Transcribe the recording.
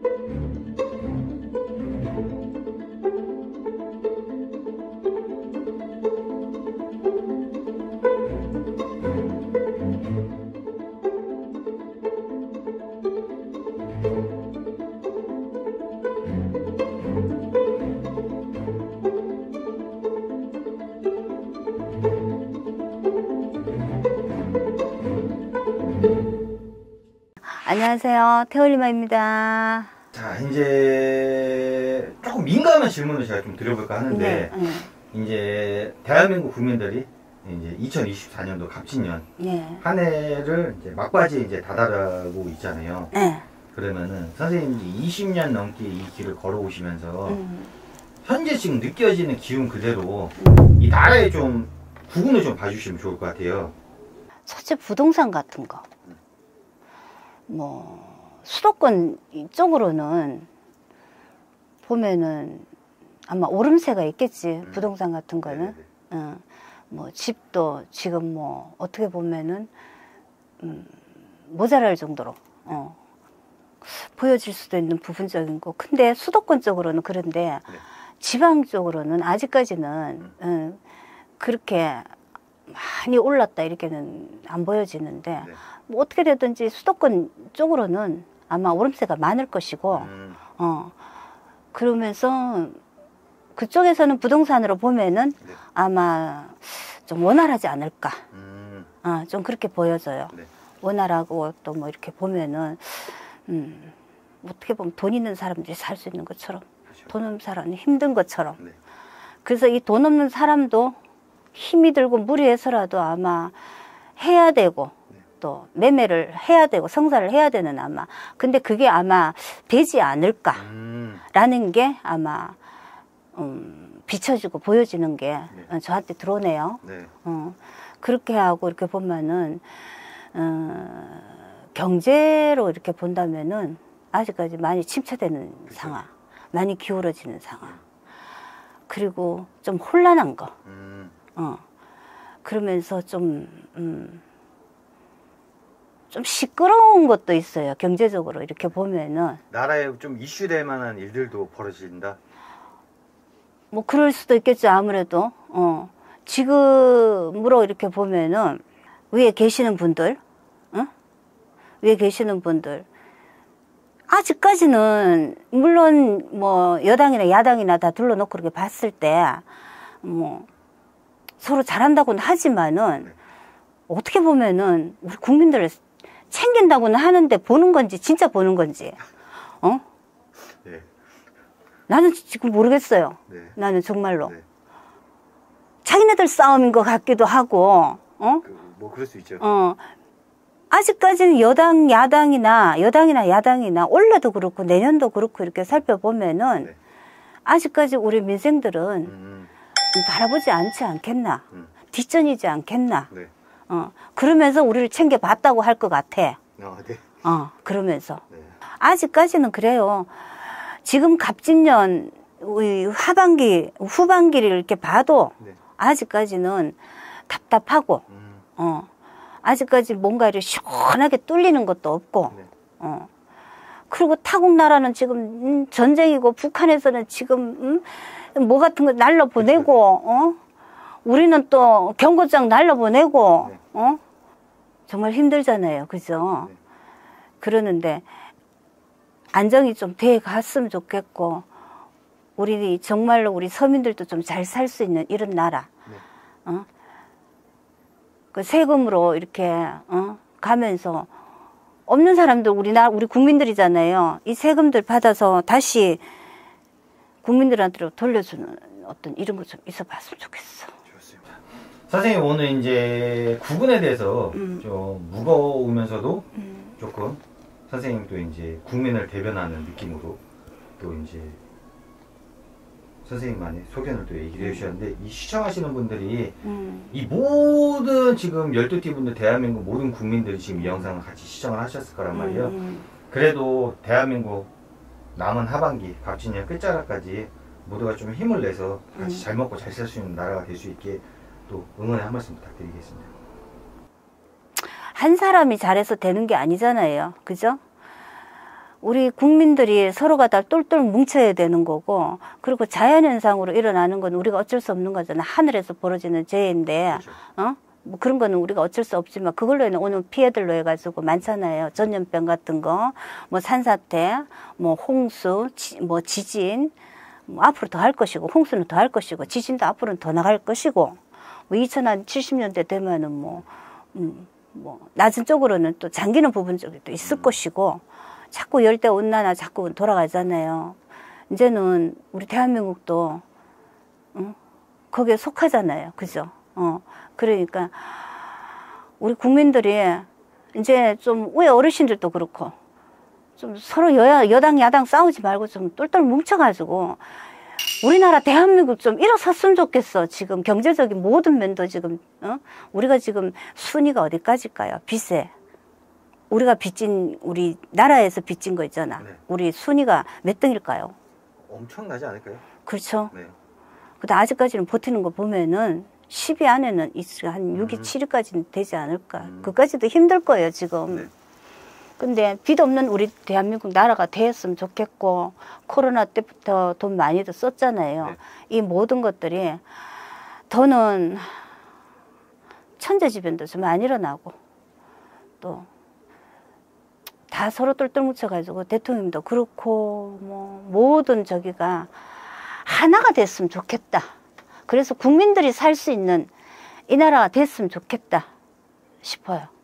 안녕하세요. 태올리마입니다. 자, 이제 조금 민감한 질문을 제가 좀 드려볼까 하는데, 이제 대한민국 국민들이 이제 2024년도 갑진년 한 해를 이제 막바지에 이제 다다르고 있잖아요. 그러면은 선생님이 20년 넘게 이 길을 걸어오시면서 현재 지금 느껴지는 기운 그대로 이 나라에 좀 부분을 좀 봐주시면 좋을 것 같아요. 첫째, 부동산 같은 거. 뭐 수도권 이쪽으로는 보면은 아마 오름세가 있겠지. 부동산 같은 거는. 뭐 집도 지금 뭐 어떻게 보면은 모자랄 정도로 보여질 수도 있는 부분적인 거. 근데 수도권 쪽으로는 그런데 지방 쪽으로는 아직까지는 그렇게 많이 올랐다 이렇게는 안 보여지는데 뭐 어떻게 되든지 수도권 쪽으로는 아마 오름세가 많을 것이고 그러면서 그쪽에서는 부동산으로 보면은 아마 좀 원활하지 않을까. 좀 그렇게 보여져요. 원활하고 또 뭐 이렇게 보면은 어떻게 보면 돈 있는 사람들이 살 수 있는 것처럼, 돈 없는 사람이 힘든 것처럼. 그래서 이 돈 없는 사람도 힘이 들고 무리해서라도 아마 해야 되고 또 매매를 해야 되고 성사를 해야 되는 아마, 근데 그게 아마 되지 않을까라는 게 아마 비춰지고 보여지는 게 저한테 들어오네요. 그렇게 하고 이렇게 보면은 경제로 이렇게 본다면은 아직까지 많이 침체되는 상황, 많이 기울어지는 상황, 그리고 좀 혼란한 거. 그러면서 좀 시끄러운 것도 있어요. 경제적으로 이렇게 보면은 나라에 좀 이슈될 만한 일들도 벌어진다. 뭐 그럴 수도 있겠죠. 아무래도 지금으로 이렇게 보면은 위에 계시는 분들, 위에 계시는 분들 아직까지는 물론 뭐 여당이나 야당이나 다 둘러놓고 이렇게 봤을 때 뭐 서로 잘한다고는 하지만은 어떻게 보면은 우리 국민들을 챙긴다고는 하는데 보는 건지 진짜 보는 건지 나는 지금 모르겠어요. 나는 정말로 자기네들 싸움인 것 같기도 하고 뭐 그럴 수 있죠. 아직까지는 야당이나 올해도 그렇고 내년도 그렇고 이렇게 살펴보면은 아직까지 우리 민생들은 바라보지 않지 않겠나, 뒷전이지 않겠나. 그러면서 우리를 챙겨봤다고 할 것 같아. 그러면서 아직까지는 그래요. 지금 갑진년 후반기를 이렇게 봐도 아직까지는 답답하고 아직까지 뭔가 이렇게 시원하게 뚫리는 것도 없고 그리고 타국 나라는 지금 전쟁이고 북한에서는 지금 뭐 같은 거 날라보내고 우리는 또 경고장 날라보내고 정말 힘들잖아요. 그죠? 그러는데 안정이 좀 돼 갔으면 좋겠고 우리 정말로 우리 서민들도 좀 잘 살 수 있는 이런 나라. 그 세금으로 이렇게 가면서 없는 사람들 우리 국민들이잖아요. 이 세금들 받아서 다시 국민들한테 돌려주는 어떤 이런 거 좀 있어봤으면 좋겠어. 좋습니다. 선생님 오늘 이제 구분에 대해서 좀 무거우면서도 조금 선생님도 이제 국민을 대변하는 느낌으로 또 이제 선생님만의 소견을 또 얘기를 해주셨는데 이 시청하시는 분들이 이 모든 지금 12띠 분들 대한민국 모든 국민들이 지금 이 영상을 같이 시청을 하셨을 거란 말이에요. 그래도 대한민국 남은 하반기 갑진년 끝자락까지 모두가 좀 힘을 내서 같이 잘 먹고 잘 살 수 있는 나라가 될 수 있게 또 응원의 한 말씀 부탁드리겠습니다. 한 사람이 잘해서 되는 게 아니잖아요. 그죠? 우리 국민들이 서로가 다 똘똘 뭉쳐야 되는 거고, 그리고 자연현상으로 일어나는 건 우리가 어쩔 수 없는 거잖아. 하늘에서 벌어지는 재해인데, 그렇죠. 뭐 그런 거는 우리가 어쩔 수 없지만, 그걸로 인해 오는 피해들로 해가지고 많잖아요. 전염병 같은 거, 뭐 산사태, 뭐 홍수, 뭐 지진, 뭐 앞으로 더 할 것이고, 홍수는 더 할 것이고, 지진도 앞으로는 더 나갈 것이고, 뭐 2070년대 되면은 뭐 낮은 쪽으로는 또 잠기는 부분 쪽이 또 있을 것이고, 자꾸 열대 온난화 자꾸 돌아가잖아요. 이제는 우리 대한민국도 거기에 속하잖아요. 그죠? 그러니까 우리 국민들이 이제 좀 왜 어르신들도 그렇고 좀 서로 여당 야당 싸우지 말고 좀 똘똘 뭉쳐가지고 우리나라 대한민국 좀 일어섰으면 좋겠어. 지금 경제적인 모든 면도 지금 우리가 지금 순위가 어디까지일까요? 빚에 우리가 빚진, 우리 나라에서 빚진 거 있잖아. 네. 우리 순위가 몇 등일까요? 엄청나지 않을까요? 그렇죠. 네. 근데 아직까지는 버티는 거 보면은 10위 안에는 한 6위, 7위까지는 되지 않을까. 그까지도 힘들 거예요, 지금. 네. 근데 빚 없는 우리 대한민국 나라가 되었으면 좋겠고, 코로나 때부터 돈 많이도 썼잖아요. 네. 이 모든 것들이 더는 천재지변도 좀 안 일어나고, 또 다 서로 똘똘 뭉쳐가지고 대통령도 그렇고 뭐 모든 저기가 하나가 됐으면 좋겠다. 그래서 국민들이 살 수 있는 이 나라가 됐으면 좋겠다 싶어요.